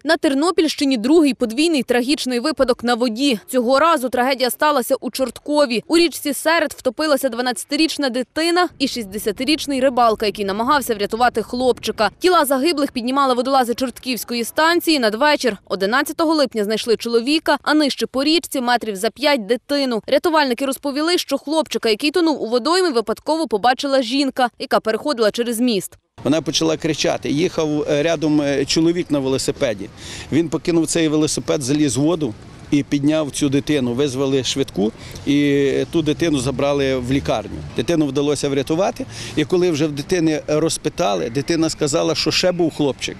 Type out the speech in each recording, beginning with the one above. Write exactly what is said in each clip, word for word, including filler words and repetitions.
На Тернопільщині другий подвійний трагічний випадок на воді. Цього разу трагедія сталася у Чорткові. У річці Серед втопилася дванадцятирічна дитина і шістдесятирічний рибалка, який намагався врятувати хлопчика. Тіла загиблих піднімали водолази Чортківської станції. Надвечір одинадцятого липня знайшли чоловіка, а нижче по річці метрів за п'ять дитину. Рятувальники розповіли, що хлопчика, який тонув у водоймі, випадково побачила жінка, яка переходила через міст. Вона почала кричати. Їхав рядом чоловік на велосипеді. Він покинув цей велосипед, заліз в воду і підняв цю дитину. Визвали швидку і ту дитину забрали в лікарню. Дитину вдалося врятувати. І коли вже в дитини розпитали, дитина сказала, що ще був хлопчик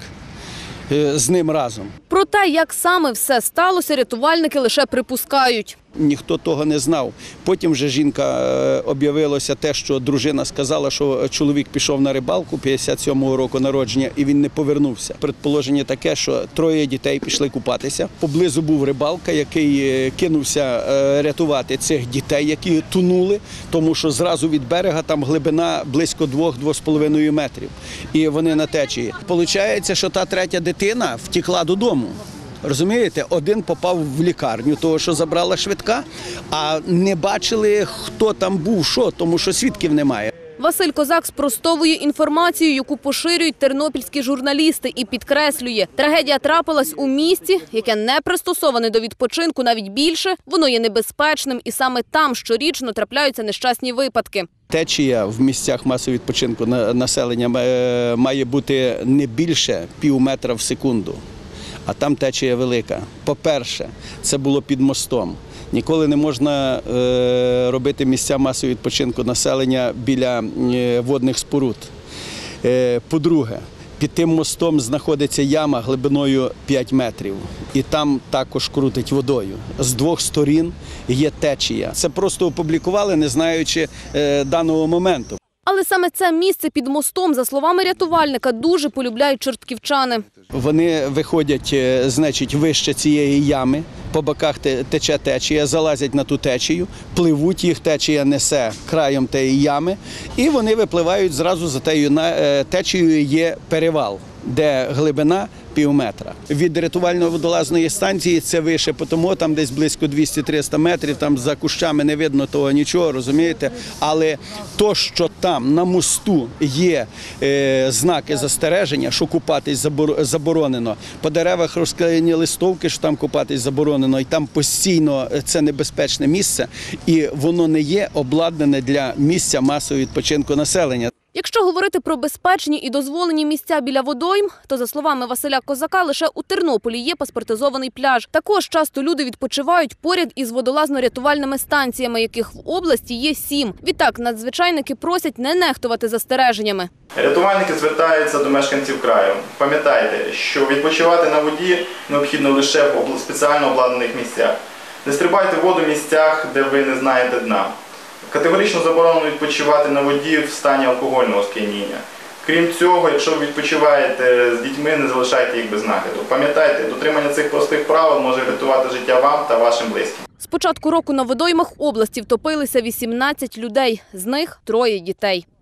з ним разом. Про те, як саме все сталося, рятувальники лише припускають. Ніхто того не знав. Потім вже жінка об'явилося те, що дружина сказала, що чоловік пішов на рибалку п'ятдесят сьомого року народження і він не повернувся. Предположення таке, що троє дітей пішли купатися. Поблизу був рибалка, який кинувся рятувати цих дітей, які тонули, тому що зразу від берега там глибина близько двох-двох з половиною метрів. І вони на течії. Получається, що та третя дитина втекла додому. Розумієте, один попав в лікарню, того, що забрала швидка, а не бачили, хто там був, що, тому що свідків немає. Василь Козак спростовує інформацію, яку поширюють тернопільські журналісти, і підкреслює, трагедія трапилась у місті, яке не пристосоване до відпочинку, навіть більше, воно є небезпечним, і саме там щорічно трапляються нещасні випадки. Течія в місцях масового відпочинку населення має бути не більше пів метра в секунду. А там течія велика. По-перше, це було під мостом. Ніколи не можна е, робити місця масового відпочинку населення біля е, водних споруд. Е, по-друге, під тим мостом знаходиться яма глибиною п'ять метрів. І там також крутить водою. З двох сторін є течія. Це просто опублікували, не знаючи е, даного моменту. Але саме це місце під мостом, за словами рятувальника, дуже полюбляють чортківчани. Вони виходять, значить, вище цієї ями, по боках тече течія, залазять на ту течію, пливуть, їх течія несе краєм тієї ями, і вони випливають зразу за тією течією є перевал, де глибина пів метра. Від рятувально-водолазної станції це вище, тому там десь близько двісті-триста метрів, там за кущами не видно того нічого, розумієте? Але то, що там на мосту є е, знаки застереження, що купатись заборонено, по деревах розклеєні листовки, що там купатись заборонено, і там постійно це небезпечне місце, і воно не є обладнане для місця масового відпочинку населення. Якщо говорити про безпечні і дозволені місця біля водойм, то, за словами Василя Козака, лише у Тернополі є паспортизований пляж. Також часто люди відпочивають поряд із водолазно-рятувальними станціями, яких в області є сім. Відтак, надзвичайники просять не нехтувати застереженнями. Рятувальники звертаються до мешканців краю. Пам'ятайте, що відпочивати на воді необхідно лише в спеціально обладнаних місцях. Не стрибайте в воду в місцях, де ви не знаєте дна. Категорично заборонено відпочивати на воді в стані алкогольного сп'яніння. Крім цього, якщо ви відпочиваєте з дітьми, не залишайте їх без нагляду. Пам'ятайте, дотримання цих простих правил може врятувати життя вам та вашим близьким. З початку року на водоймах області втопилися вісімнадцять людей, з них троє дітей.